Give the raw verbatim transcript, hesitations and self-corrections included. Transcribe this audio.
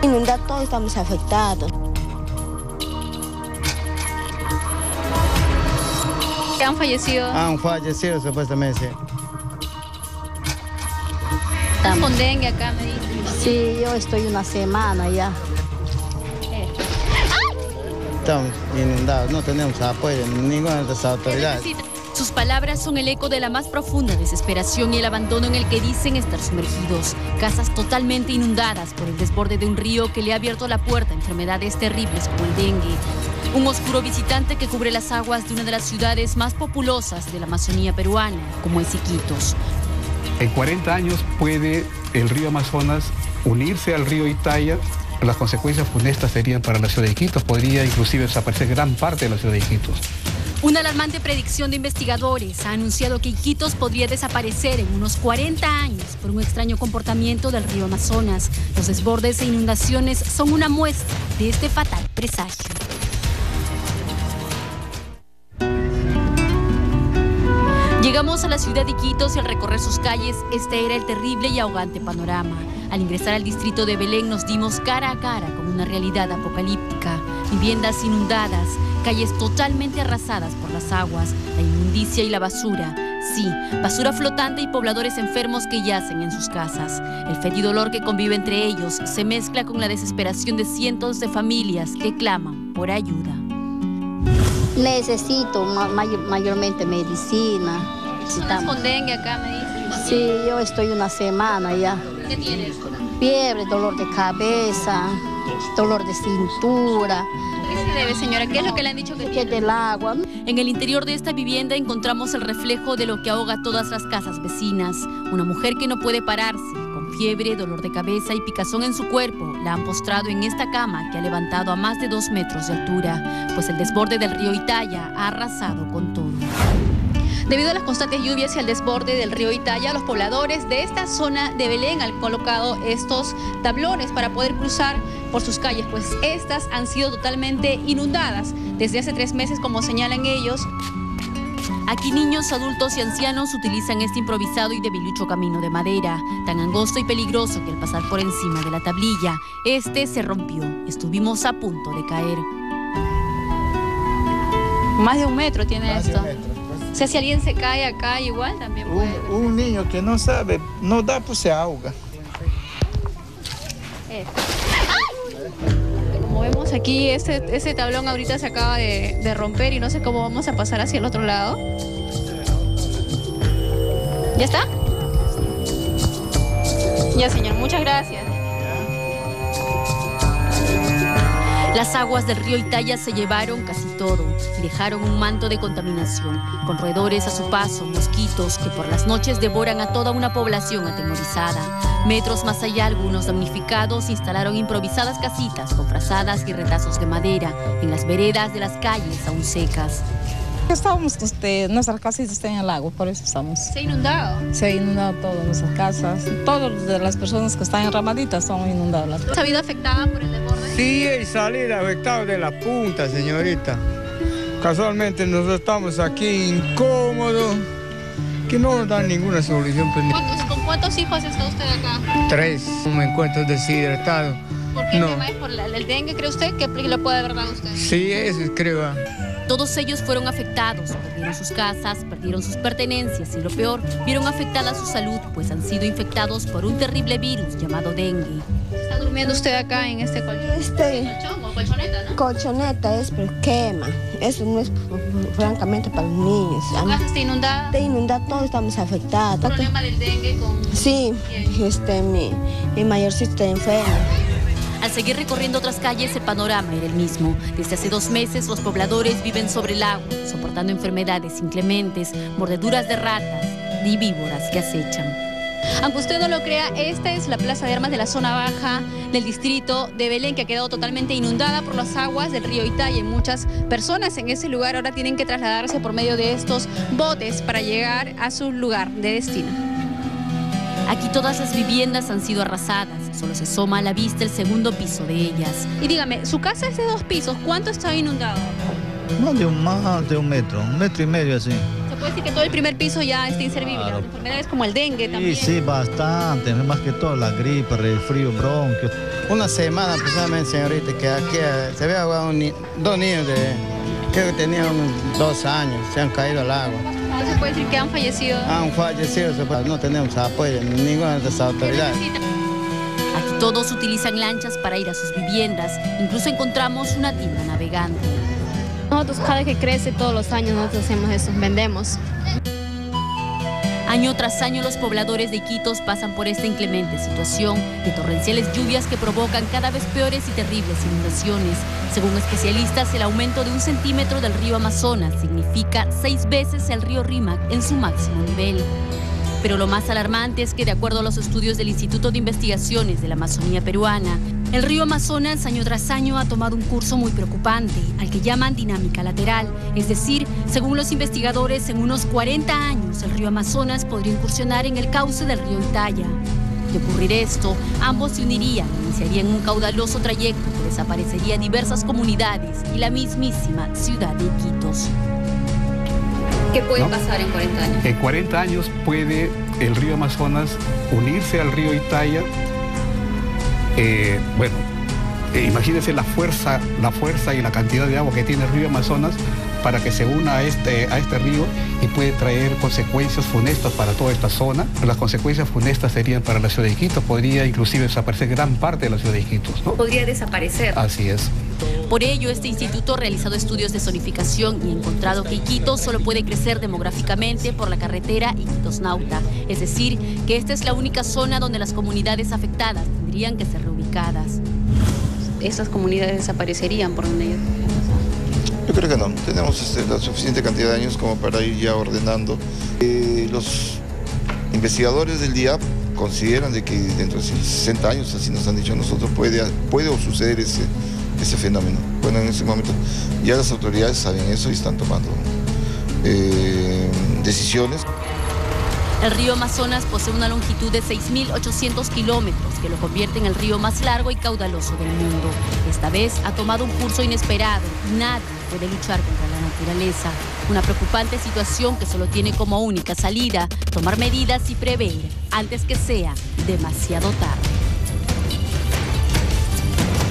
Inundado, todos estamos afectados. ¿Han fallecido? Han fallecido supuestamente. ¿Están con dengue acá, me dicen? Sí, yo estoy una semana ya. Estamos inundados, no tenemos apoyo de ninguna de las autoridades. Sus palabras son el eco de la más profunda desesperación y el abandono en el que dicen estar sumergidos. Casas totalmente inundadas por el desborde de un río que le ha abierto la puerta a enfermedades terribles como el dengue. Un oscuro visitante que cubre las aguas de una de las ciudades más populosas de la Amazonía peruana, como es Iquitos. En cuarenta años puede el río Amazonas unirse al río Itaia. Las consecuencias funestas serían para la ciudad de Iquitos. Podría inclusive desaparecer gran parte de la ciudad de Iquitos. Una alarmante predicción de investigadores ha anunciado que Iquitos podría desaparecer en unos cuarenta años por un extraño comportamiento del río Amazonas. Los desbordes e inundaciones son una muestra de este fatal presagio. Llegamos a la ciudad de Iquitos y al recorrer sus calles, este era el terrible y ahogante panorama. Al ingresar al distrito de Belén nos dimos cara a cara con una realidad apocalíptica. Viviendas inundadas, calles totalmente arrasadas por las aguas, la inmundicia y la basura. Sí, basura flotante y pobladores enfermos que yacen en sus casas. El fétido olor que convive entre ellos se mezcla con la desesperación de cientos de familias que claman por ayuda. Necesito may mayormente medicina. ¿Estás con dengue acá, me dicen? Sí, yo estoy una semana ya. ¿Qué tienes? Fiebre, dolor de cabeza, dolor de cintura. ¿Qué se debe, señora? ¿Qué es lo que le han dicho que Que tiene? del agua. En el interior de esta vivienda encontramos el reflejo de lo que ahoga todas las casas vecinas. Una mujer que no puede pararse, con fiebre, dolor de cabeza y picazón en su cuerpo, la han postrado en esta cama que ha levantado a más de dos metros de altura, pues el desborde del río Itaia ha arrasado con todo. Debido a las constantes lluvias y al desborde del río Itaia, los pobladores de esta zona de Belén han colocado estos tablones para poder cruzar por sus calles, pues estas han sido totalmente inundadas desde hace tres meses, como señalan ellos. Aquí niños, adultos y ancianos utilizan este improvisado y debilucho camino de madera, tan angosto y peligroso que al pasar por encima de la tablilla, este se rompió. Estuvimos a punto de caer. Más de un metro tiene Más de esto. un metro, pues. O sea, si alguien se cae acá igual también puede. Un, un niño que no sabe, no da, pues se ahoga. Esto. Como vemos aquí, este, este tablón ahorita se acaba de, de romper y no sé cómo vamos a pasar hacia el otro lado. ¿Ya está? Ya, señor, muchas gracias. Las aguas del río Itaia se llevaron casi todo y dejaron un manto de contaminación, con roedores a su paso, mosquitos que por las noches devoran a toda una población atemorizada. Metros más allá, algunos damnificados instalaron improvisadas casitas con frazadas y retazos de madera en las veredas de las calles aún secas. Estamos, este, nuestras casitas están en el lago, por eso estamos. ¿Se ha inundado? Se ha inundado todas nuestras casas. Todas de las personas que están enramaditas son inundadas. ¿Se ha habido afectada por el desborde? Sí, el salir afectado de la punta, señorita. Casualmente nosotros estamos aquí incómodos, que no nos dan ninguna solución. Pues, ¿Cuántos, ¿Con cuántos hijos está usted acá? tres, me encuentro deshidratado. ¿Por qué No. el tema es por la- el dengue, cree usted? ¿Qué lo puede haber dado usted? Sí, eso creo. Todos ellos fueron afectados, perdieron sus casas, perdieron sus pertenencias y lo peor, vieron afectada su salud, pues han sido infectados por un terrible virus llamado dengue. ¿Está durmiendo usted acá en este colchón? Este ¿Colchón o colchoneta, no? colchoneta es, pero quema. Eso no es francamente para los niños. ¿Su casa está inundada? Está inundado, todos estamos afectados. ¿Problema del dengue con...? Sí, este, mi, mi mayorcito está enfermo. Al seguir recorriendo otras calles, el panorama era el mismo. Desde hace dos meses, los pobladores viven sobre el agua, soportando enfermedades inclementes, mordeduras de ratas y víboras que acechan. Aunque usted no lo crea, esta es la plaza de armas de la zona baja del distrito de Belén, que ha quedado totalmente inundada por las aguas del río Itaia. Y muchas personas en ese lugar ahora tienen que trasladarse por medio de estos botes para llegar a su lugar de destino. Aquí todas las viviendas han sido arrasadas, solo se asoma a la vista el segundo piso de ellas. Y dígame, su casa es de dos pisos, ¿cuánto está inundado? No, de un, más de un metro, un metro y medio así. ¿Se puede decir que todo el primer piso ya está inservible. Claro. Enfermedades como el dengue Sí, también. sí, bastante, más que todo la gripe, el frío, bronquios. Una semana precisamente, señorita, que aquí eh, se ve ahogado un ni- dos niños de, creo que tenían unos dos años, se han caído al agua. No se puede decir que han fallecido. Han fallecido, se puede- no tenemos apoyo de ninguna de estas autoridades. Aquí todos utilizan lanchas para ir a sus viviendas. Incluso encontramos una tienda navegante. Nosotros cada que crece, todos los años nosotros hacemos eso, vendemos. Año tras año los pobladores de Iquitos pasan por esta inclemente situación de torrenciales lluvias que provocan cada vez peores y terribles inundaciones. Según especialistas, el aumento de un centímetro del río Amazonas significa seis veces el río Rímac en su máximo nivel. Pero lo más alarmante es que, de acuerdo a los estudios del Instituto de Investigaciones de la Amazonía Peruana, el río Amazonas año tras año ha tomado un curso muy preocupante, al que llaman dinámica lateral. Es decir, según los investigadores, en unos cuarenta años el río Amazonas podría incursionar en el cauce del río Italia. De ocurrir esto, ambos se unirían, iniciarían un caudaloso trayecto que desaparecería diversas comunidades y la mismísima ciudad de Iquitos. ¿Qué puede ¿No? pasar en cuarenta años? En cuarenta años puede el río Amazonas unirse al río Italia. Eh, bueno, eh, imagínense la fuerza, la fuerza y la cantidad de agua que tiene el río Amazonas para que se una a este, a este río y puede traer consecuencias funestas para toda esta zona. Las consecuencias funestas serían para la ciudad de Iquitos, podría inclusive desaparecer gran parte de la ciudad de Iquitos, ¿no? Podría desaparecer. Así es. Por ello, este instituto ha realizado estudios de zonificación y ha encontrado que Iquitos solo puede crecer demográficamente por la carretera Iquitos-Nauta. Es decir, que esta es la única zona donde las comunidades afectadas tendrían que ser reubicadas. ¿Estas comunidades desaparecerían por donde ellos? Yo creo que no. Tenemos este, la suficiente cantidad de años como para ir ya ordenando. Eh, los investigadores del D I A P consideran de que dentro de sesenta años, así nos han dicho a nosotros, puede, puede o suceder ese, ese fenómeno. Bueno, en ese momento ya las autoridades saben eso y están tomando eh, decisiones. El río Amazonas posee una longitud de seis mil ochocientos kilómetros, que lo convierte en el río más largo y caudaloso del mundo. Esta vez ha tomado un curso inesperado y nadie puede luchar contra la naturaleza. Una preocupante situación que solo tiene como única salida tomar medidas y prever antes que sea demasiado tarde.